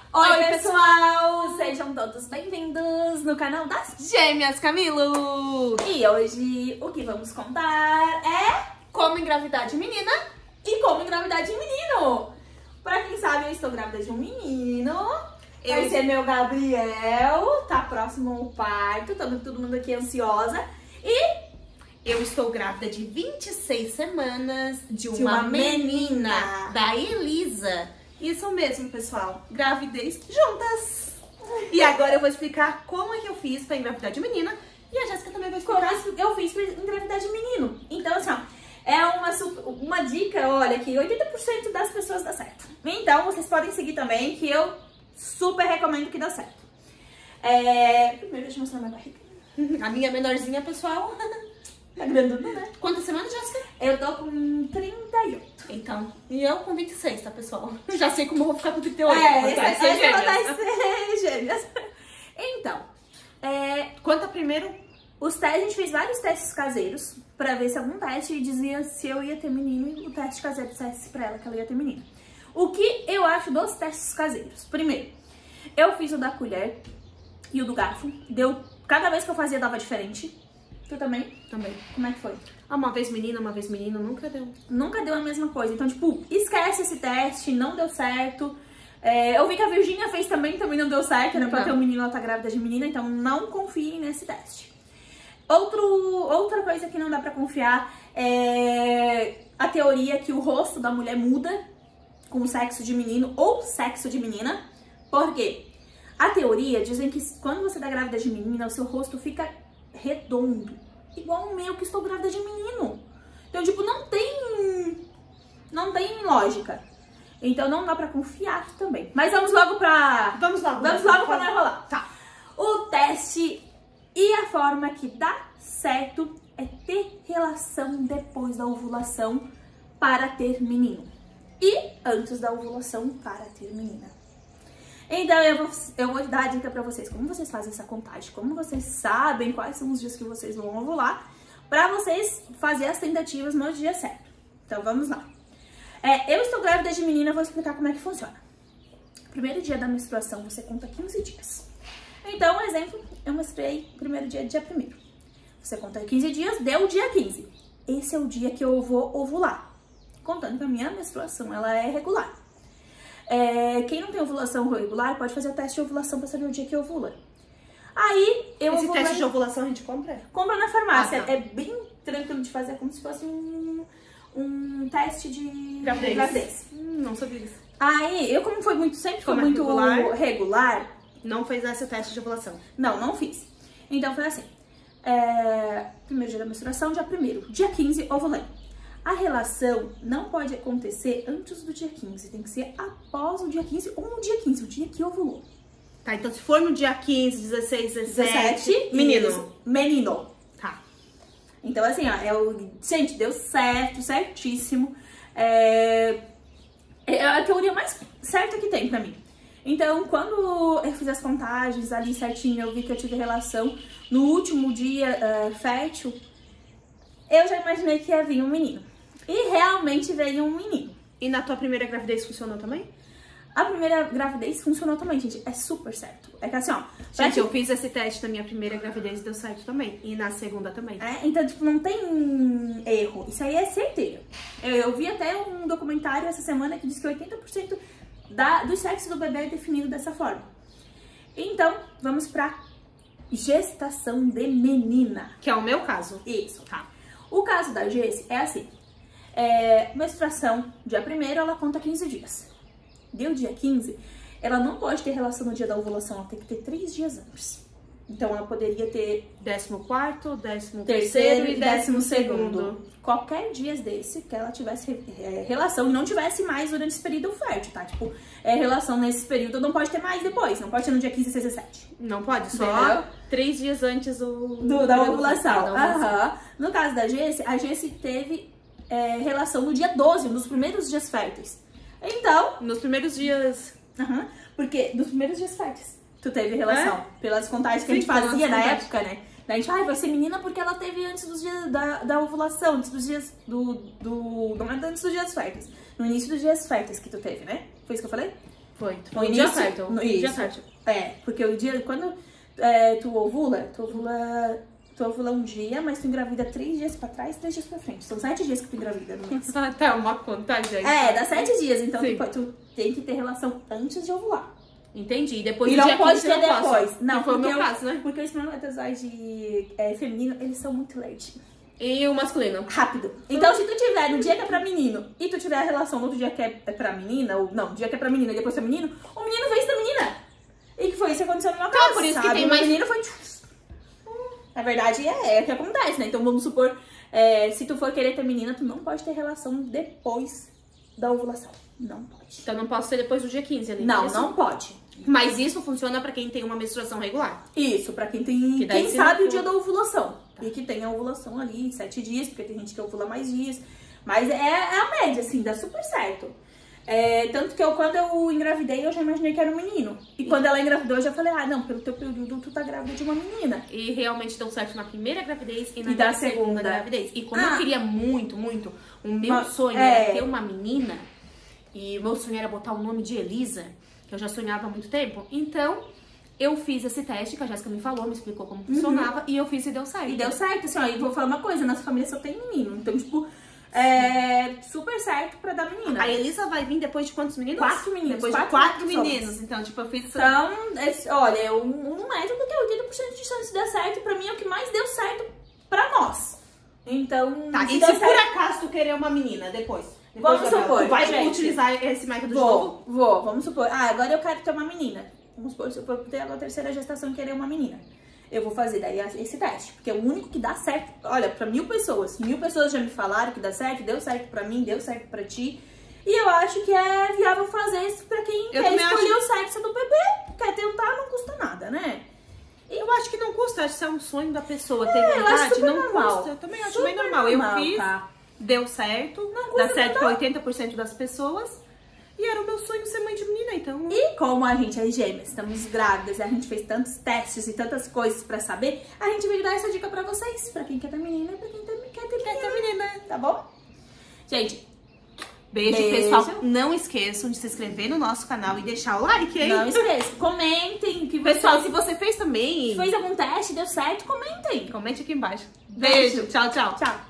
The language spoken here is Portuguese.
Oi, pessoal! Sejam todos bem-vindos no canal das Gêmeas Camilo! E hoje o que vamos contar é como engravidar de menina e como engravidar de menino. Pra quem sabe, eu estou grávida de um menino. Vai ser meu Gabriel, tá próximo ao parto, todo mundo aqui ansiosa. E eu estou grávida de 26 semanas de uma menina, da Elisa. Isso mesmo, pessoal. Gravidez juntas. E agora eu vou explicar como é que eu fiz pra engravidar de menina. E a Jéssica também vai explicar. Como eu fiz pra engravidar de menino. Então, assim, ó, é uma dica, olha, que 80% das pessoas dá certo. Então, vocês podem seguir também, que eu super recomendo que dá certo. Primeiro, deixa eu mostrar minha barriga. A minha menorzinha, pessoal. Tá grandona, né? Quantas semanas, Jéssica? Eu tô com 38. Então, e eu com 26, tá, pessoal? Já sei como eu vou ficar com 38. Vai ser gêmeas. Então, Conta primeiro. a gente fez vários testes caseiros pra ver se algum teste dizia se eu ia ter menino e o teste caseiro dissesse pra ela que ela ia ter menino. O que eu acho dos testes caseiros? Primeiro, eu fiz o da colher e o do garfo. Cada vez que eu fazia dava diferente. Tu também? Também. Como é que foi? Uma vez menina, nunca deu. Nunca deu a mesma coisa. Então, tipo, esquece esse teste, não deu certo. Eu vi que a Virgínia fez também não deu certo, né? Pra ter um menino, ela tá grávida de menina, então não confiem nesse teste. Outra coisa que não dá pra confiar é a teoria que o rosto da mulher muda com o sexo de menino ou sexo de menina. Por quê? A teoria dizem que quando você tá grávida de menina, o seu rosto fica redondo, igual o meu, que estou grávida de menino. Então, tipo, não tem lógica. Então, não dá pra confiar também. Mas vamos logo pra... Vamos logo pra não enrolar. Tá. O teste e a forma que dá certo é ter relação depois da ovulação para ter menino. E antes da ovulação para ter menina. Então, eu vou dar a dica pra vocês, como vocês fazem essa contagem, como vocês sabem quais são os dias que vocês vão ovular, pra vocês fazerem as tentativas no dia certo. Então, vamos lá. Eu estou grávida de menina, eu vou explicar como é que funciona. Primeiro dia da menstruação, você conta 15 dias. Então, um exemplo, eu menstruei primeiro dia 1º. Você conta 15 dias, deu o dia 15. Esse é o dia que eu vou ovular. Contando que a minha menstruação, ela é regular. Quem não tem ovulação regular pode fazer o teste de ovulação pra saber o dia que ovula. Aí, Esse teste de ovulação a gente compra? Compra na farmácia. Tá. É bem tranquilo de fazer, como se fosse um teste de gravidez. Não sabia isso. Aí, eu como sempre foi muito regular, não fez esse teste de ovulação? Não fiz. Então foi assim, primeiro dia da menstruação, dia 1º. Dia 15, ovulei. A relação não pode acontecer antes do dia 15, tem que ser após o dia 15 ou no dia 15, o dia que ovulou. Tá, então se for no dia 15, 16, 17, menino. Tá. Então assim, ó, gente, deu certo, certíssimo. É a teoria mais certa que tem pra mim. Então, quando eu fiz as contagens ali certinho, eu vi que eu tive relação no último dia fértil, eu já imaginei que ia vir um menino. E realmente veio um menino. E na tua primeira gravidez funcionou também? A primeira gravidez funcionou também, gente. É super certo. É que assim, ó... Gente, eu fiz esse teste na minha primeira gravidez e deu certo também. E na segunda também. Então, tipo, não tem erro. Isso aí é certeiro. Eu vi até um documentário essa semana que diz que 80% do sexo do bebê é definido dessa forma. Então, vamos pra gestação de menina. Que é o meu caso. Isso. Tá. O caso da Jessie é assim. Menstruação, dia 1º, ela conta 15 dias. Deu dia 15, ela não pode ter relação no dia da ovulação, ela tem que ter 3 dias antes. Então, ela poderia ter 14º, 13º e 12º. Qualquer dia desse que ela tivesse relação e não tivesse mais durante esse período fértil, tá? Tipo, relação nesse período não pode ter mais depois, não pode ter no dia 15, 16, 17. Não pode, só Entendeu? 3 dias antes da ovulação. No caso da Jessie, a Jessie teve relação no dia 12, nos primeiros dias férteis. Então... Nos primeiros dias... Porque nos primeiros dias férteis tu teve relação. Pelas contagens que a gente fazia na época, né? Daí a gente, vai ser menina porque ela teve antes dos dias da ovulação, antes dos dias não é antes dos dias férteis. No início dos dias férteis que tu teve, né? Foi isso que eu falei? Foi No o início, dia certo. no, Dia isso. certo. Porque o dia, quando tu ovula um dia, mas tu engravida 3 dias pra trás, 3 dias pra frente. São 7 dias que tu engravida no mês. Até uma contagem. Dá 7 dias, então tu tem que ter relação antes de ovular. Entendi. E depois E do não dia pode 15 ter eu não posso. depois. Não, Que foi o meu porque caso, né? Porque o espermatozoide feminino, eles são muito lerdinhos. E o masculino? Rápido. Então, se tu tiver no dia que é pra menino e tu tiver a relação no outro dia que é pra menina, ou não, dia que é pra menina e depois é menino, o menino veio da menina. E que foi isso que aconteceu no meu caso, por isso sabe? que tem O mais... menino foi... Na verdade, é o que acontece, né? Então, vamos supor, se tu for querer ter menina, tu não pode ter relação depois da ovulação. Não pode. Então não posso ter depois do dia 15 ali. Não, isso? não pode. Mas isso funciona pra quem tem uma menstruação regular. Isso, pra quem tem... Que daí Quem se sabe não o dia for- da ovulação. E que tem a ovulação ali em 7 dias, porque tem gente que ovula mais dias. Mas é a média, assim, dá super certo. Tanto que quando eu engravidei, eu já imaginei que era um menino. E quando ela engravidou, eu já falei, não, pelo teu período, tu tá grávida de uma menina. E realmente deu certo na primeira gravidez e na E da segunda segunda. gravidez. E como eu queria muito, muito, o meu Mas, sonho era ter uma menina, e o meu sonho era botar o nome de Elisa, que eu já sonhava há muito tempo, então eu fiz esse teste, que a Jéssica me falou, me explicou como funcionava, e eu fiz e deu certo. E deu certo, assim, ó, e vou falar uma coisa, nossa família só tem menino. Então, tipo, super certo pra dar menina. A Elisa vai vir depois de quantos meninos? 4 meninos. Depois de 4 meninos. Então, tipo, eu fiz... Então, olha, um médico tem 80% de chance de dar certo. Pra mim é o que mais deu certo pra nós. Então, Tá, e deu se por certo- acaso tu querer uma menina depois? Vamos Isabela, supor, tu vai gente. utilizar esse método de novo? Vamos supor. Agora eu quero ter uma menina. Vamos supor, se eu for ter agora a 3ª gestação e querer uma menina. Eu vou fazer daí esse teste, porque é o único que dá certo. Olha, pra 1000 pessoas. 1000 pessoas já me falaram que dá certo, deu certo pra mim, deu certo pra ti. E eu acho que é viável fazer isso pra quem quer escolher o sexo do bebê. Quer tentar, não custa nada, né? Eu acho que não custa, acho que é um sonho da pessoa ter eu acho vontade, super não normal. custa. Eu também acho Super bem normal. normal, Eu fiz, tá? deu certo, Não custa dá certo nada. pra 80% das pessoas. E era o meu sonho ser mãe de menina, então... E como a gente é gêmeas, estamos grávidas, a gente fez tantos testes e tantas coisas pra saber, a gente veio dar essa dica pra vocês, pra quem quer ter menina e pra quem quer ter menina, tá bom? Gente, Beijo, Beijo. pessoal. Não esqueçam de se inscrever no nosso canal e deixar o like, hein? não esqueça, comentem que Pessoal, se você fez também, fez algum teste, deu certo, comentem. comente aqui embaixo. Beijo. Beijo. Tchau, tchau. Tchau.